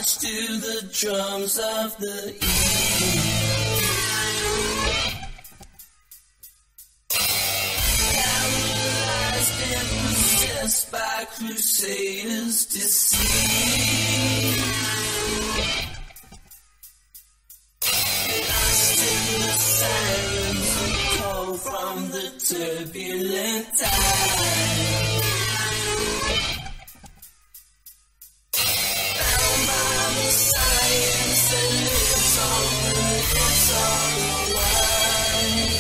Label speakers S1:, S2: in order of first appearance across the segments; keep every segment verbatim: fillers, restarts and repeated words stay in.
S1: march to the drums of the east. Paralyzed and possessed by crusaders deceived. Lost in the silence and cold from the turbulent tide. Science that lives on, lives on the wide.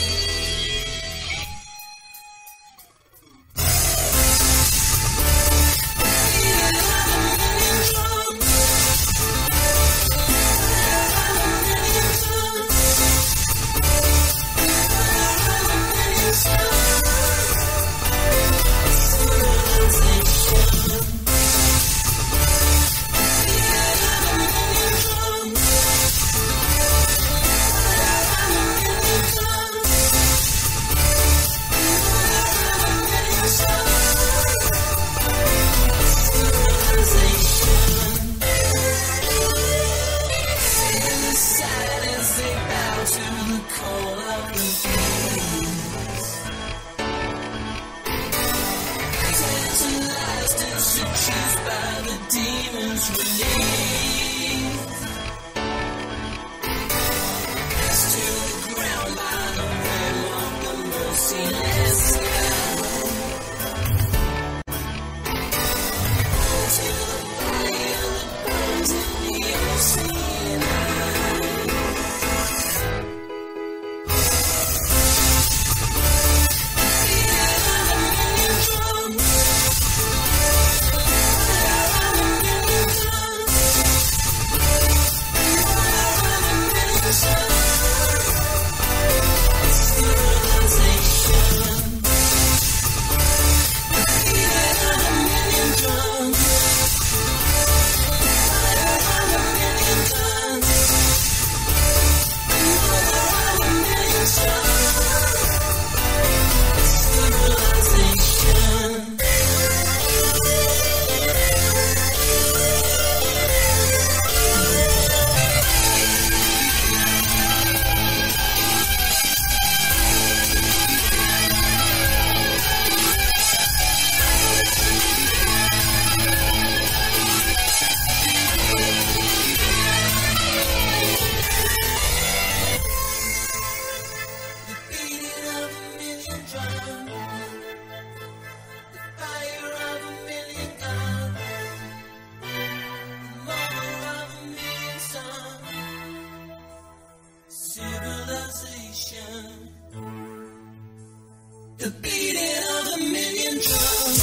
S1: Seduced by the demons released. Cast to the ground by the whim of the merciless sky. To the fire that burns in the ocean eye. The beating of a million drums.